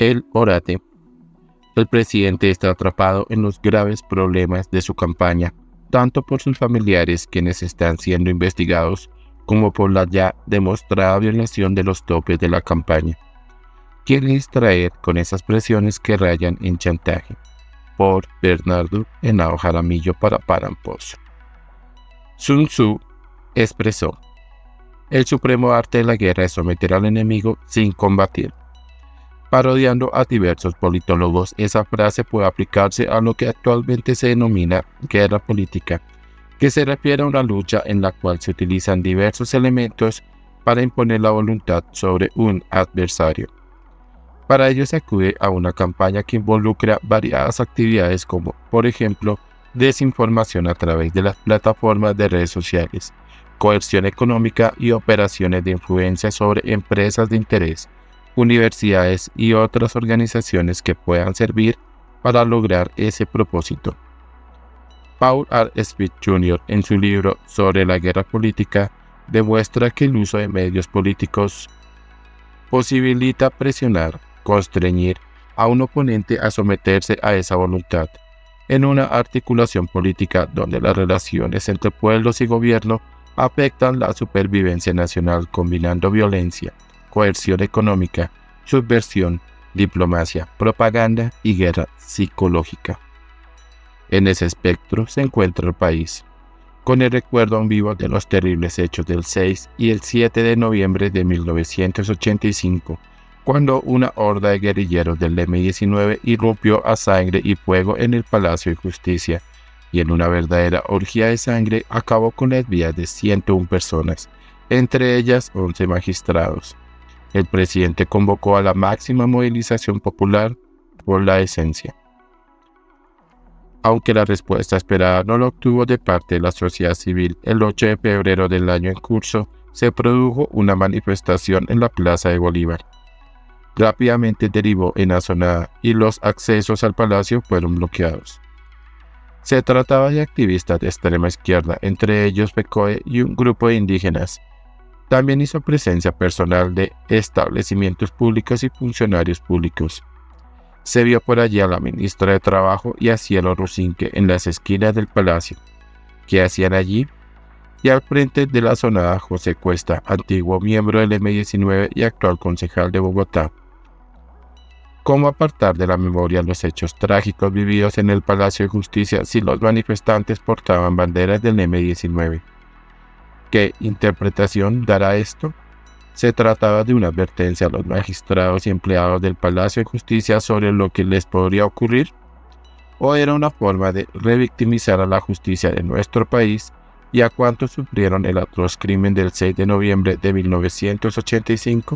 El Orate. El presidente está atrapado en los graves problemas de su campaña, tanto por sus familiares, quienes están siendo investigados, como por la ya demostrada violación de los topes de la campaña. Quiere distraer con esas presiones que rayan en chantaje. Por Bernardo Henao Jaramillo para Paramposo. Sun Tzu expresó: el supremo arte de la guerra es someter al enemigo sin combatir. Parodiando a diversos politólogos, esa frase puede aplicarse a lo que actualmente se denomina guerra política, que se refiere a una lucha en la cual se utilizan diversos elementos para imponer la voluntad sobre un adversario. Para ello se acude a una campaña que involucra variadas actividades como, por ejemplo, desinformación a través de las plataformas de redes sociales, coerción económica y operaciones de influencia sobre empresas de interés, universidades y otras organizaciones que puedan servir para lograr ese propósito. Paul R. Smith Jr. en su libro sobre la guerra política demuestra que el uso de medios políticos posibilita presionar, constreñir a un oponente a someterse a esa voluntad, en una articulación política donde las relaciones entre pueblos y gobierno afectan la supervivencia nacional combinando violencia, coerción económica, subversión, diplomacia, propaganda y guerra psicológica. En ese espectro se encuentra el país, con el recuerdo aún vivo de los terribles hechos del 6 y el 7 de noviembre de 1985, cuando una horda de guerrilleros del M-19 irrumpió a sangre y fuego en el Palacio de Justicia, y en una verdadera orgía de sangre acabó con las vidas de 101 personas, entre ellas 11 magistrados. El presidente convocó a la máxima movilización popular por la decencia. Aunque la respuesta esperada no la obtuvo de parte de la sociedad civil, el 8 de febrero del año en curso se produjo una manifestación en la Plaza de Bolívar. Rápidamente derivó en asonada y los accesos al palacio fueron bloqueados. Se trataba de activistas de extrema izquierda, entre ellos FECODE y un grupo de indígenas. También hizo presencia personal de establecimientos públicos y funcionarios públicos. Se vio por allí a la ministra de Trabajo y a Cielo Rusinque en las esquinas del palacio. ¿Qué hacían allí? Y al frente de la asonada José Cuesta, antiguo miembro del M-19 y actual concejal de Bogotá. ¿Cómo apartar de la memoria los hechos trágicos vividos en el Palacio de Justicia si los manifestantes portaban banderas del M-19? ¿Qué interpretación dará esto? ¿Se trataba de una advertencia a los magistrados y empleados del Palacio de Justicia sobre lo que les podría ocurrir? ¿O era una forma de revictimizar a la justicia de nuestro país y a cuantos sufrieron el atroz crimen del 6 de noviembre de 1985?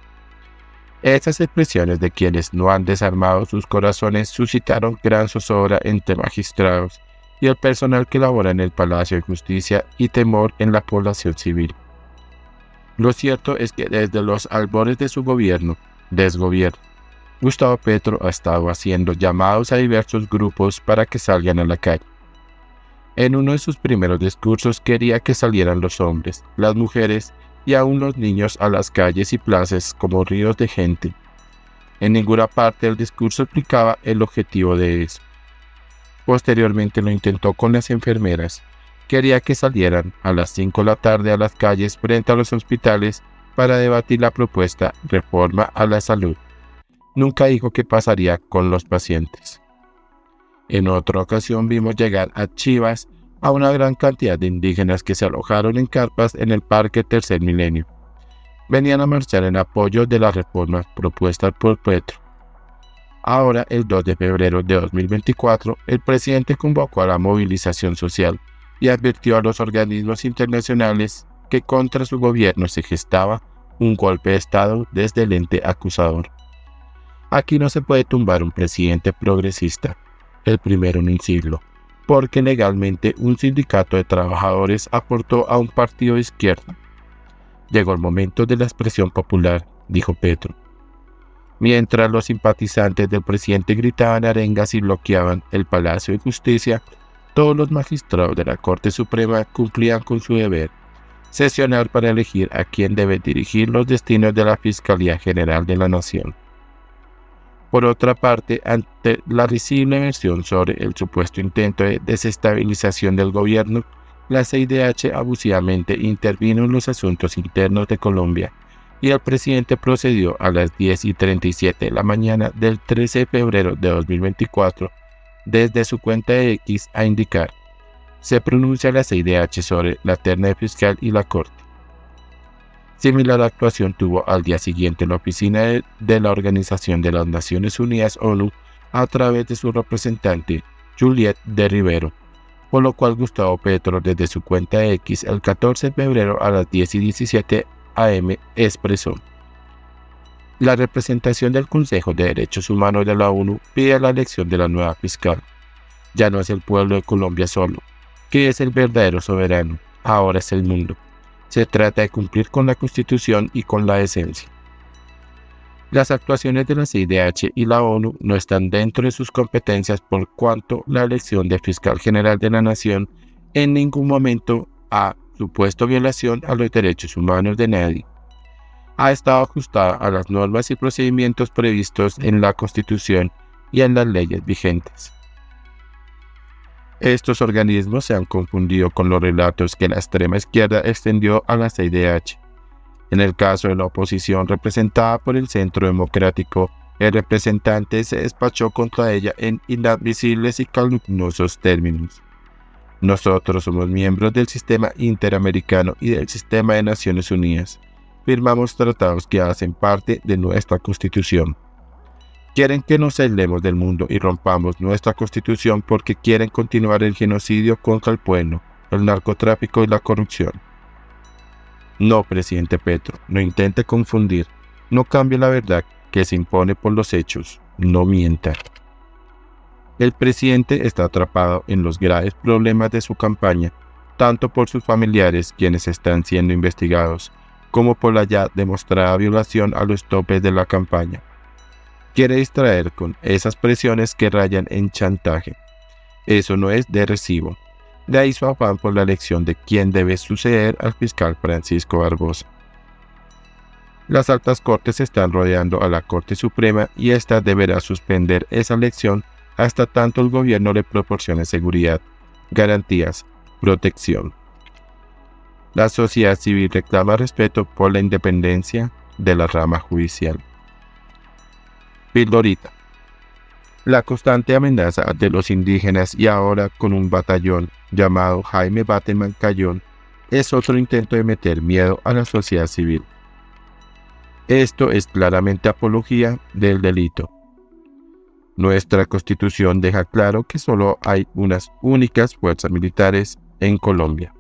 Esas expresiones de quienes no han desarmado sus corazones suscitaron gran zozobra entre magistrados y el personal que labora en el Palacio de Justicia y temor en la población civil. Lo cierto es que desde los albores de su desgobierno, Gustavo Petro ha estado haciendo llamados a diversos grupos para que salgan a la calle. En uno de sus primeros discursos quería que salieran los hombres, las mujeres y aún los niños a las calles y plazas como ríos de gente. En ninguna parte del discurso explicaba el objetivo de eso. Posteriormente lo intentó con las enfermeras. Quería que salieran a las 5 de la tarde a las calles frente a los hospitales para debatir la propuesta reforma a la salud. Nunca dijo qué pasaría con los pacientes. En otra ocasión vimos llegar a Chivas a una gran cantidad de indígenas que se alojaron en carpas en el Parque Tercer Milenio. Venían a marchar en apoyo de las reformas propuestas por Petro. Ahora, el 2 de febrero de 2024, el presidente convocó a la movilización social y advirtió a los organismos internacionales que contra su gobierno se gestaba un golpe de Estado desde el ente acusador. Aquí no se puede tumbar un presidente progresista, el primero en un siglo, porque legalmente un sindicato de trabajadores aportó a un partido de izquierda. Llegó el momento de la expresión popular, dijo Petro. Mientras los simpatizantes del presidente gritaban arengas y bloqueaban el Palacio de Justicia, todos los magistrados de la Corte Suprema cumplían con su deber, sesionar para elegir a quién debe dirigir los destinos de la Fiscalía General de la Nación. Por otra parte, ante la risible versión sobre el supuesto intento de desestabilización del gobierno, la CIDH abusivamente intervino en los asuntos internos de Colombia y el presidente procedió a las 10:37 de la mañana del 13 de febrero de 2024 desde su cuenta de X a indicar: se pronuncia la CIDH sobre la terna de fiscal y la corte. Similar actuación tuvo al día siguiente la oficina de la Organización de las Naciones Unidas ONU a través de su representante Juliette de Rivero, por lo cual Gustavo Petro desde su cuenta de X el 14 de febrero a las 10:17 am expresó: la representación del Consejo de Derechos Humanos de la ONU pide la elección de la nueva fiscal. Ya no es el pueblo de Colombia solo, que es el verdadero soberano, ahora es el mundo. Se trata de cumplir con la Constitución y con la decencia. Las actuaciones de la CIDH y la ONU no están dentro de sus competencias por cuanto la elección de fiscal general de la nación en ningún momento ha supuesto violación a los derechos humanos de nadie. Ha estado ajustada a las normas y procedimientos previstos en la Constitución y en las leyes vigentes. Estos organismos se han confundido con los relatos que la extrema izquierda extendió a la CIDH. En el caso de la oposición representada por el Centro Democrático, el representante se despachó contra ella en inadmisibles y calumniosos términos. Nosotros somos miembros del sistema interamericano y del sistema de Naciones Unidas. Firmamos tratados que hacen parte de nuestra Constitución. Quieren que nos aislemos del mundo y rompamos nuestra Constitución porque quieren continuar el genocidio contra el pueblo, el narcotráfico y la corrupción. No, presidente Petro, no intente confundir. No cambie la verdad que se impone por los hechos. No mienta. El presidente está atrapado en los graves problemas de su campaña, tanto por sus familiares, quienes están siendo investigados, como por la ya demostrada violación a los topes de la campaña. Quiere distraer con esas presiones que rayan en chantaje. Eso no es de recibo. De ahí su afán por la elección de quién debe suceder al fiscal Francisco Barbosa. Las altas cortes están rodeando a la Corte Suprema y ésta deberá suspender esa elección hasta tanto el gobierno le proporcione seguridad, garantías, protección. La sociedad civil reclama respeto por la independencia de la rama judicial. Pildorita. La constante amenaza de los indígenas y ahora con un batallón llamado Jaime Bateman Cayón es otro intento de meter miedo a la sociedad civil. Esto es claramente apología del delito. Nuestra Constitución deja claro que solo hay unas únicas fuerzas militares en Colombia.